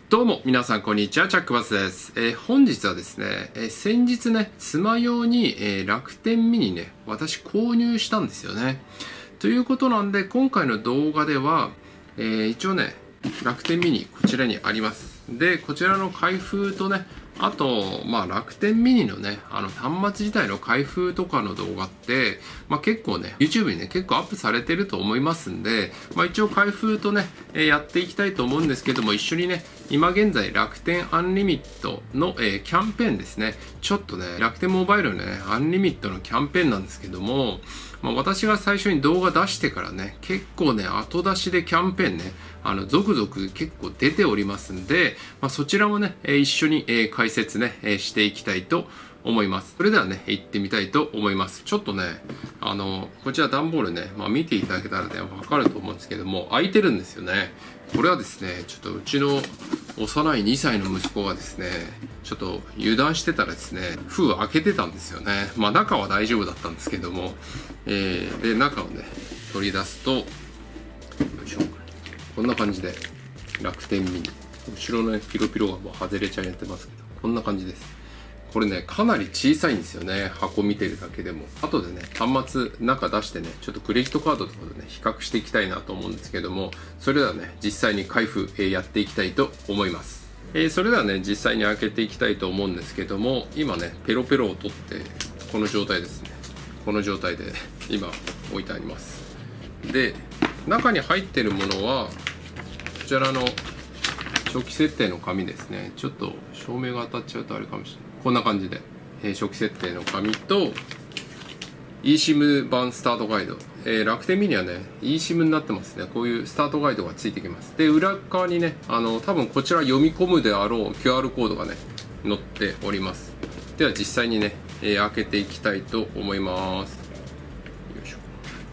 どうも皆さんこんにちは、チャックバスです。本日はですね、先日ね、妻用に、楽天ミニね、私購入したんですよね。ということなんで、今回の動画では、一応ね、楽天ミニこちらにあります。で、こちらの開封とね、あと、楽天ミニのね、端末自体の開封とかの動画って、結構ね、YouTube にね、結構アップされてると思いますんで、一応開封とね、やっていきたいと思うんですけども、一緒にね、今現在楽天アンリミットの、キャンペーンですね。ちょっとね、楽天モバイルのね、アンリミットのキャンペーンなんですけども、私が最初に動画出してからね、結構ね、後出しでキャンペーンね、続々結構出ておりますんで、そちらもね、一緒に、解説ね、していきたいと思います。それではね、行ってみたいと思います。ちょっとね、こちら段ボールね、見ていただけたらね、わかると思うんですけども、開いてるんですよね。これはですね、ちょっとうちの幼い2歳の息子がですね、ちょっと油断してたらですね、封を開けてたんですよね。中は大丈夫だったんですけども、で、中をね、取り出すと、よいしょ。こんな感じで、楽天ミニ。後ろのね、ピロピロがもう外れちゃってますけど、こんな感じです。これね、かなり小さいんですよね。箱見てるだけでも。後でね、端末中出してね、ちょっとクレジットカードとかでね、比較していきたいなと思うんですけども、それではね、実際に開封、やっていきたいと思います。それではね、実際に開けていきたいと思うんですけども、今ね、ペロペロを取って、この状態ですね。この状態で今置いてあります。で、中に入ってるものは、こちらの初期設定の紙ですね。ちょっと照明が当たっちゃうとあれかもしれない。こんな感じで、初期設定の紙と eSIM 版スタートガイド、楽天ミニはね eSIM になってますね。こういうスタートガイドがついてきます。で、裏側にね、多分こちら読み込むであろう QR コードがね載っております。では実際にね、開けていきたいと思います。よいしょ。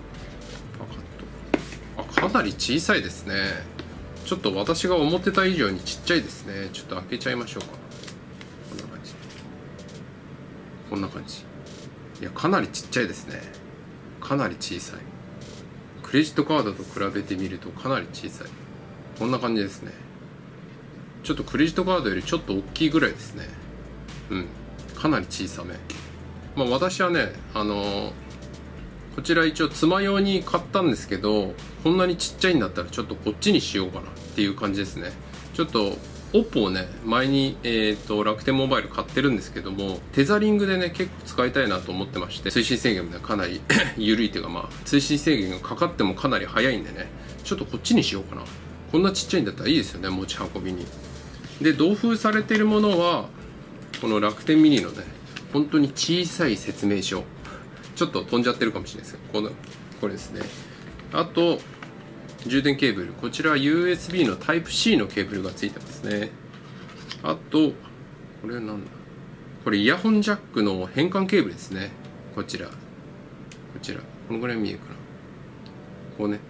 パカッと。かなり小さいですね。ちょっと私が思ってた以上にちっちゃいですね。ちょっと開けちゃいましょうか。こんな感じ。こんな感じ。いや、かなりちっちゃいですね。かなり小さい。クレジットカードと比べてみるとかなり小さい。こんな感じですね。ちょっとクレジットカードよりちょっと大きいぐらいですね。うん。かなり小さめ。私はね、こちら一応妻用に買ったんですけど、こんなにちっちゃいんだったらちょっとこっちにしようかなっていう感じですね。ちょっとOPPOをね、前に、楽天モバイル買ってるんですけども、テザリングでね、結構使いたいなと思ってまして、通信制限もね、かなり緩いというか、通信制限がかかってもかなり早いんでね、ちょっとこっちにしようかな。こんなちっちゃいんだったらいいですよね、持ち運びに。で、同封されているものは、この楽天ミニのね、本当に小さい説明書。ちょっと飛んじゃってるかもしれないですけど、これですね。あと、充電ケーブル。こちらは USB の Type-C のケーブルがついてますね。あと、これなんだ。これイヤホンジャックの変換ケーブルですね。こちら。このぐらい見えるかな。こうね。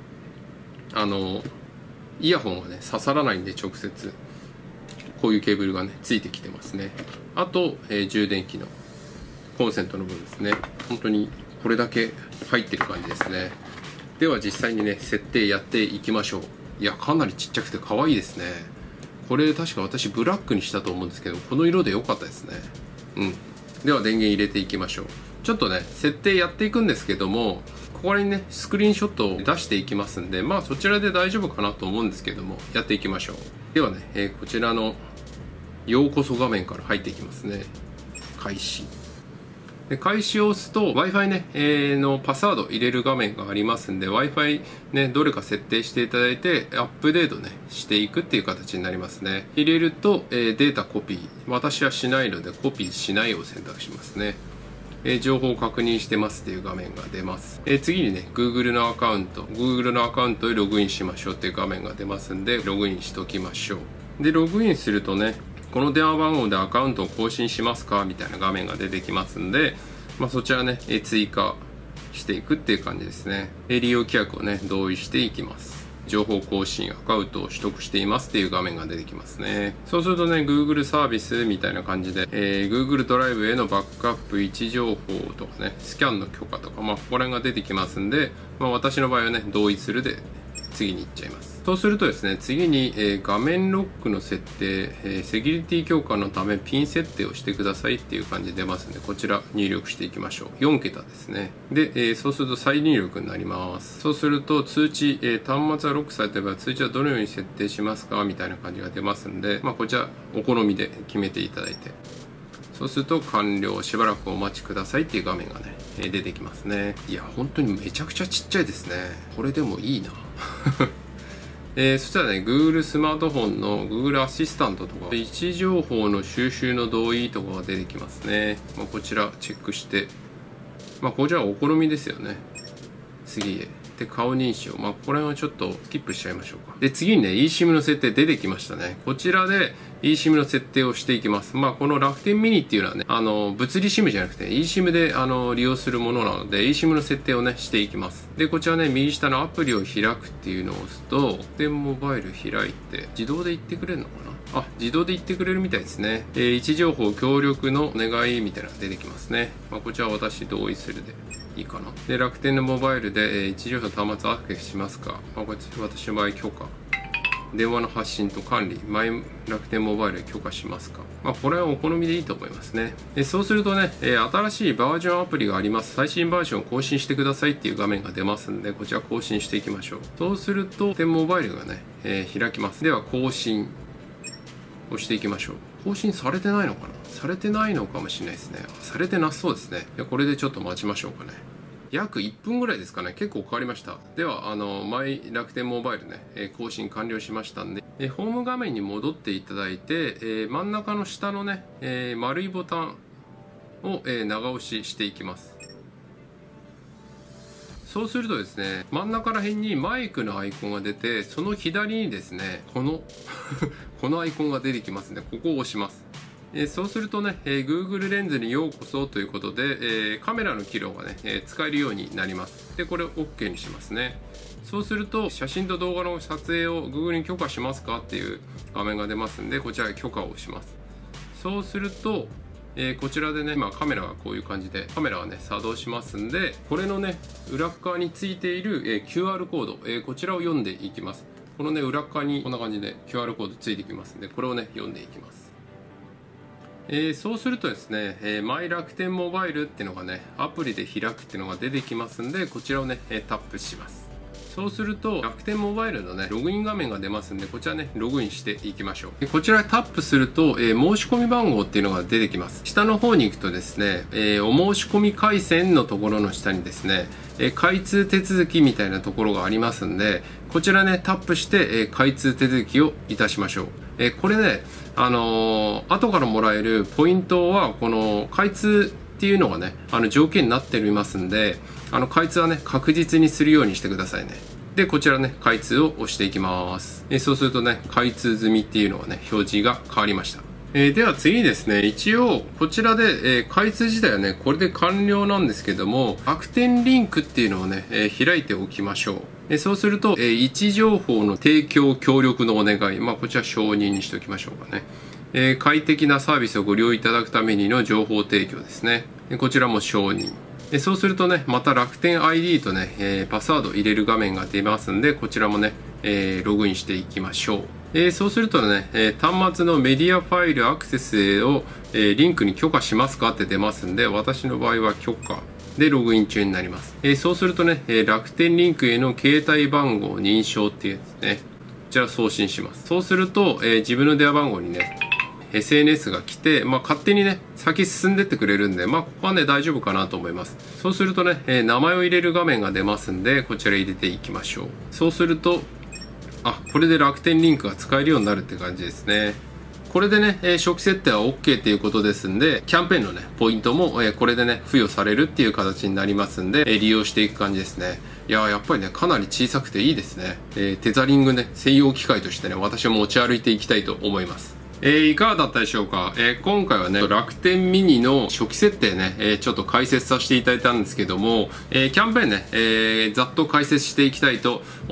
イヤホンがね、刺さらないんで直接。こういうケーブルがね、ついてきてますね。あと、充電器のコンセントの部分ですね。本当にこれだけ入ってる感じですね。では実際にね、設定やっていきましょう。いや、かなりちっちゃくて可愛いですね。これ確か私ブラックにしたと思うんですけど、この色で良かったですね。うん。では電源入れていきましょう。ちょっとね、設定やっていくんですけども、ここにね、スクリーンショットを出していきますんで、そちらで大丈夫かなと思うんですけども、やっていきましょう。ではね、こちらのようこそ画面から入っていきますね。開始。で、開始を押すと Wi-Fi ね、のパスワード入れる画面がありますんで、 Wi-Fi ね、どれか設定していただいてアップデートねしていくっていう形になりますね。入れると、データコピー、私はしないのでコピーしないを選択しますね。情報を確認してますっていう画面が出ます。次にね、Google のアカウントへログインしましょうっていう画面が出ますんで、ログインしときましょう。で、ログインするとね、この電話番号でアカウントを更新しますかみたいな画面が出てきますんで、そちらね、追加していくっていう感じですね。利用規約をね、同意していきます。情報更新、アカウントを取得していますっていう画面が出てきますね。そうするとね、Google サービスみたいな感じで、Google ドライブへのバックアップ、位置情報とかね、スキャンの許可とか、ここら辺が出てきますんで、私の場合はね、同意するで次に行っちゃいます。そうするとですね、次に、画面ロックの設定、セキュリティ強化のためピン設定をしてくださいっていう感じで出ますので、こちら入力していきましょう。4桁ですね。で、そうすると再入力になります。そうすると通知、端末はロックされていれば通知はどのように設定しますかみたいな感じが出ますんで、こちらお好みで決めていただいて、そうすると完了、しばらくお待ちくださいっていう画面がね、出てきますね。いや、本当にめちゃくちゃちっちゃいですね。これでもいいな。そしたらね、Google スマートフォンの Google アシスタントとか、位置情報の収集の同意とかが出てきますね。こちらチェックして、こちらはお好みですよね。次へ。で、顔認証。ここら辺はちょっとスキップしちゃいましょうか。で、次にね、eSIM の設定出てきましたね。こちらで eSIM の設定をしていきます。この楽天ミニっていうのはね、物理 SIM じゃなくて eSIM で利用するものなので、eSIM の設定をね、していきます。で、こちらね、右下のアプリを開くっていうのを押すと、楽天モバイル開いて、自動で言ってくれるのかな？自動で言ってくれるみたいですね。位置情報協力のお願いみたいなのが出てきますね。こちらは私同意するでいいかな。で、楽天のモバイルで、位置情報端末アクセスしますか？こっち私の場合許可。電話の発信と管理、マイ楽天モバイルで許可しますか？これはお好みでいいと思いますね。そうするとね、新しいバージョンアプリがあります。最新バージョンを更新してくださいっていう画面が出ますんで、こちら更新していきましょう。そうすると、楽天モバイルがね、開きます。では、更新をしていきましょう。更新されてないのかな？されてないのかもしれないですね。されてなそうですね。これでちょっと待ちましょうかね。約1分ぐらいですかね。結構かかりました。では、マイ楽天モバイルね、更新完了しましたんで、ホーム画面に戻っていただいて、真ん中の下のね、丸いボタンを、長押ししていきます。そうするとですね、真ん中ら辺にマイクのアイコンが出て、その左にですね、このアイコンが出てきますね。ここを押します。そうするとね、Google レンズにようこそということで、カメラの機能がね、使えるようになります。で、これを OK にしますね。そうすると、写真と動画の撮影を Google に許可しますかっていう画面が出ますんで、こちらで許可を押します。そうすると、こちらでね、カメラがこういう感じで、カメラがね、作動しますんで、これのね、裏側についている、QR コード、こちらを読んでいきます。このね、裏側にこんな感じで QR コードついてきますんで、これをね、読んでいきます。そうするとですね、マイ楽天モバイルっていうのがね、アプリで開くっていうのが出てきますんで、こちらをね、タップします。そうすると、楽天モバイルのね、ログイン画面が出ますんで、こちらね、ログインしていきましょう。こちらタップすると、申し込み番号っていうのが出てきます。下の方に行くとですね、お申し込み回線のところの下にですね、開通手続きみたいなところがありますんで、こちらね、タップして、開通手続きをいたしましょう。これね、後からもらえるポイントは、この開通っていうのがね、条件になっておりますんで、開通はね、確実にするようにしてくださいね。で、こちらね、開通を押していきます。そうするとね、開通済みっていうのがね、表示が変わりました。では次にですね、一応こちらで、開通自体はね、これで完了なんですけども、楽天リンクっていうのをね、開いておきましょう。そうすると、位置情報の提供協力のお願い、こちら承認にしておきましょうかね。快適なサービスをご利用いただくためにの情報提供ですね。こちらも承認。そうするとね、また楽天 ID とね、パスワードを入れる画面が出ますんで、こちらもね、ログインしていきましょう。そうするとね、端末のメディアファイルアクセスを、リンクに許可しますかって出ますんで、私の場合は許可でログイン中になります。そうするとね、楽天リンクへの携帯番号認証っていうやつね、こちら送信します。そうすると、自分の電話番号にね、SNS が来て、勝手にね、先進んでってくれるんで、ここはね、大丈夫かなと思います。そうするとね、名前を入れる画面が出ますんで、こちら入れていきましょう。そうすると、これで楽天リンクが使えるようになるって感じですね。これでね、初期設定は OK っていうことですんで、キャンペーンのね、ポイントも、これでね、付与されるっていう形になりますんで、利用していく感じですね。いやー、やっぱりね、かなり小さくていいですね。テザリングね、専用機械としてね、私は持ち歩いていきたいと思います。いかがだったでしょうか。今回はね、楽天ミニの初期設定ね、ちょっと解説させていただいたんですけども、キャンペーンね、ざっと解説していきたいと思います。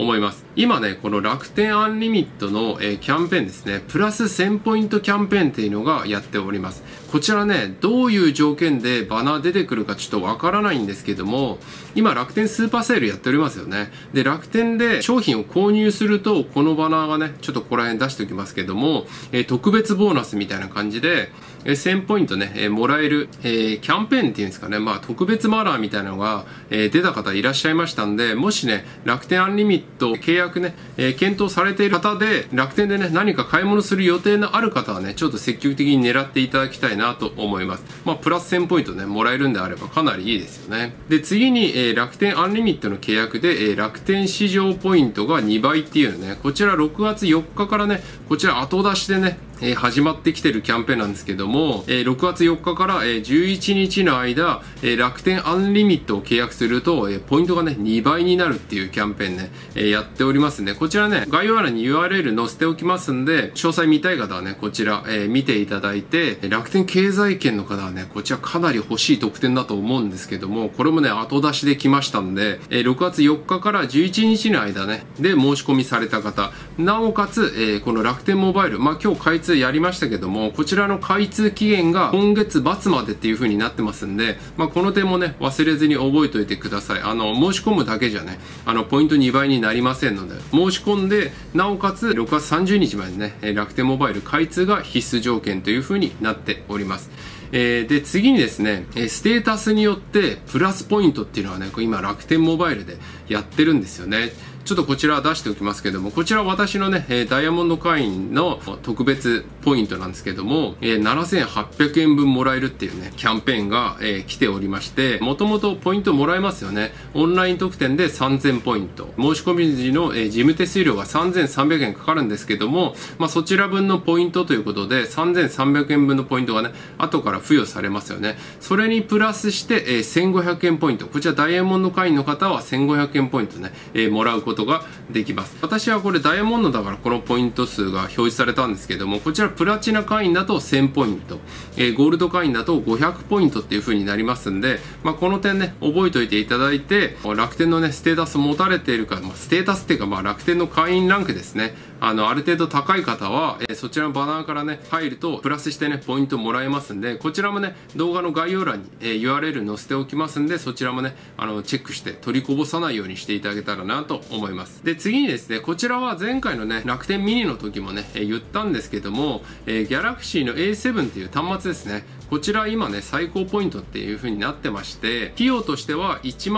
今ね、この楽天アンリミットの、キャンペーンですね、プラス1000ポイントキャンペーンっていうのがやっております。こちらね、どういう条件でバナー出てくるかちょっとわからないんですけども、今楽天スーパーセールやっておりますよね。で、楽天で商品を購入すると、このバナーがね、ちょっとここら辺出しておきますけども、特別ボーナスみたいな感じで、1000ポイントね、もらえる、キャンペーンっていうんですかね、まあ特別バナーみたいなのが、出た方いらっしゃいましたんで、もしね、楽天アンリミット契約ね、検討されている方で、楽天でね、何か買い物する予定のある方はね、ちょっと積極的に狙っていただきたいなと思います。まあ、プラス1000ポイントね、もらえるんであればかなりいいですよね。で、次に、楽天アンリミットの契約で、楽天市場ポイントが2倍っていうね、こちら6月4日からね、こちら後出しでね、始まってきてるキャンペーンなんですけども、6月4日から11日の間、楽天アンリミットを契約すると、ポイントがね、2倍になるっていうキャンペーンね、やっておりますんで、こちらね、概要欄に URL 載せておきますんで、詳細見たい方はね、こちら、見ていただいて、楽天経済圏の方はね、こちらかなり欲しい特典だと思うんですけども、これもね、後出しで来ましたんで、6月4日から11日の間ね、で申し込みされた方、なおかつ、この楽天モバイル、まあ今日開通やりましたけども、こちらの開通期限が今月末までっていう風になってますんで、まあこの点もね、忘れずに覚えておいてください。申し込むだけじゃね、ポイント2倍になりませんので、申し込んで、なおかつ6月30日までね、楽天モバイル開通が必須条件という風になっております。で、次にですね、ステータスによってプラスポイントっていうのはね、今楽天モバイルでやってるんですよね。ちょっとこちら出しておきますけども、こちら私のね、ダイヤモンド会員の特別ポイントなんですけども、7800円分もらえるっていうね、キャンペーンが、来ておりまして、もともとポイントもらえますよね。オンライン特典で3000ポイント。申し込み時の、事務手数料が3300円かかるんですけども、まあそちら分のポイントということで、3300円分のポイントがね、後から付与されますよね。それにプラスして、1500円ポイント。こちらダイヤモンド会員の方は1500円ポイントね、もらうことができます。私はこれダイヤモンドだからこのポイント数が表示されたんですけども、こちらプラチナ会員だと1000ポイント、ゴールド会員だと500ポイントっていう風になりますんで、まあ、この点ね、覚えておいていただいて、楽天のね、ステータス持たれているか、まあ、ステータスっていうか、まあ、楽天の会員ランクですね。ある程度高い方は、そちらのバナーからね、入ると、プラスしてね、ポイントもらえますんで、こちらもね、動画の概要欄に、URL 載せておきますんで、そちらもね、チェックして取りこぼさないようにしていただけたらなと思います。で、次にですね、こちらは前回のね、楽天ミニの時もね、言ったんですけども、Galaxy の A7 っていう端末ですね。こちら今ね、最高ポイントっていう風になってまして、費用としては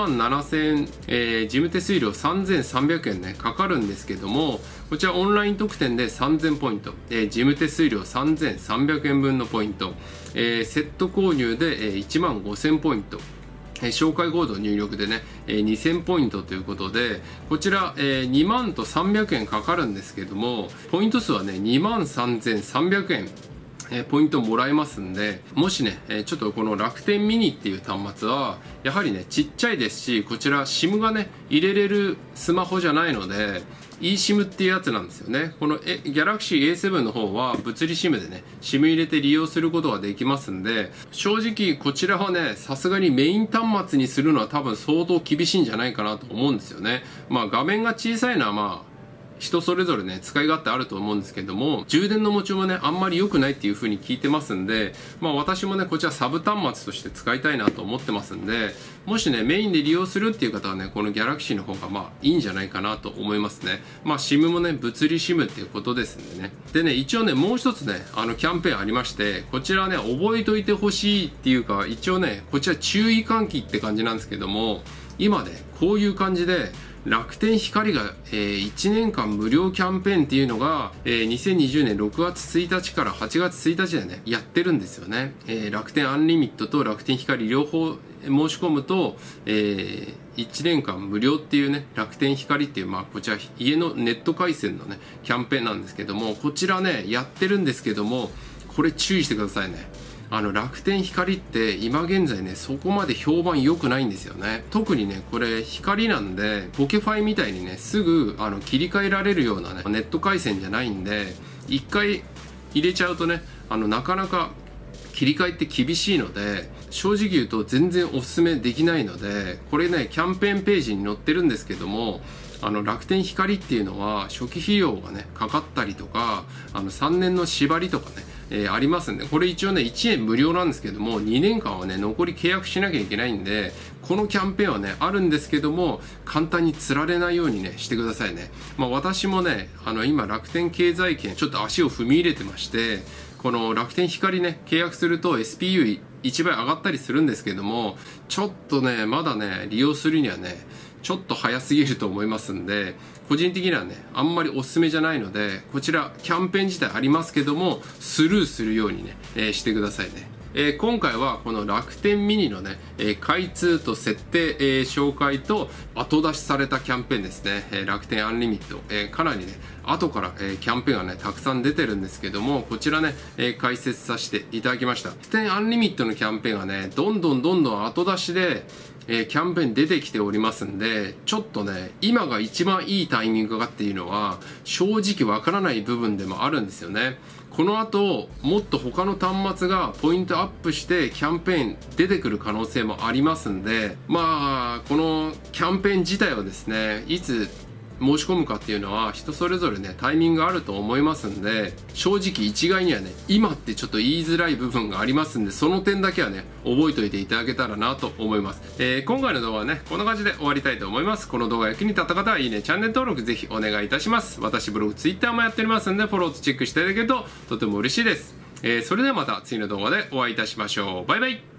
17000円、事務手数料3300円ね、かかるんですけども、こちらオンライン特典で3000ポイント、事務手数料3300円分のポイント、セット購入で15000ポイント、紹介コード入力でね、2000ポイントということで、こちら、2万と300円かかるんですけども、ポイント数はね、2万3300円。ポイントもらえますんで、もしね、ちょっとこの楽天ミニっていう端末は、やはりね、ちっちゃいですし、こちら SIM がね、入れれるスマホじゃないので、eSIM っていうやつなんですよね。このGalaxy A7 の方は物理 SIM でね、SIM 入れて利用することができますんで、正直こちらはね、さすがにメイン端末にするのは多分相当厳しいんじゃないかなと思うんですよね。まあ画面が小さいのはまあ、人それぞれね、使い勝手あると思うんですけども、充電の持ちもね、あんまり良くないっていう風に聞いてますんで、まあ私もね、こちらサブ端末として使いたいなと思ってますんで、もしね、メインで利用するっていう方はね、この Galaxy の方がまあいいんじゃないかなと思いますね。まあ SIM もね、物理 SIM っていうことですんでね。でね、一応ね、もう一つね、キャンペーンありまして、こちらね、覚えといてほしいっていうか、一応ね、こちら注意喚起って感じなんですけども、今ね、こういう感じで、楽天光が、1年間無料キャンペーンっていうのが、2020年6月1日から8月1日でね、やってるんですよね。楽天アンリミットと楽天光両方申し込むと、1年間無料っていうね、楽天光っていう、まあこちら家のネット回線のね、キャンペーンなんですけども、こちらね、やってるんですけども、これ注意してくださいね。楽天光って今現在ね、そこまで評判良くないんですよね。特にね、これ光なんで、ポケファイみたいにね、すぐ切り替えられるようなね、ネット回線じゃないんで、一回入れちゃうとね、なかなか切り替えって厳しいので、正直言うと全然おすすめできないので、これね、キャンペーンページに載ってるんですけども、 楽天光っていうのは初期費用がねかかったりとか3年の縛りとかね、ありますんで、これ一応ね1年無料なんですけども2年間はね残り契約しなきゃいけないんで、このキャンペーンはねあるんですけども簡単に釣られないようにねしてくださいね。私もね今楽天経済圏ちょっと足を踏み入れてまして、この楽天光ね契約すると SPU1 倍上がったりするんですけども、ちょっとねまだね利用するにはねちょっと早すぎると思いますんで、個人的にはねあんまりおすすめじゃないので、こちらキャンペーン自体ありますけどもスルーするようにね、してくださいね。今回はこの楽天ミニのね、開通と設定、紹介と後出しされたキャンペーンですね、楽天アンリミット、かなりね後から、キャンペーンがねたくさん出てるんですけども、こちらね、解説させていただきました。楽天アンリミットのキャンペーンがねどんどん後出しでキャンペーン出てきておりますんで、ちょっとね今が一番いいタイミングかっていうのは正直わからない部分でもあるんですよね。この後もっと他の端末がポイントアップしてキャンペーン出てくる可能性もありますんで、このキャンペーン自体はですねいつ申し込むかっていうのは人それぞれねタイミングがあると思いますんで、正直一概にはね今ってちょっと言いづらい部分がありますんで、その点だけはね覚えておいていただけたらなと思います。今回の動画はねこんな感じで終わりたいと思います。この動画役に立った方はいいね、チャンネル登録ぜひお願いいたします。私ブログ、ツイッターもやっておりますんでフォローとチェックしていただけるととても嬉しいです。それではまた次の動画でお会いいたしましょう。バイバイ。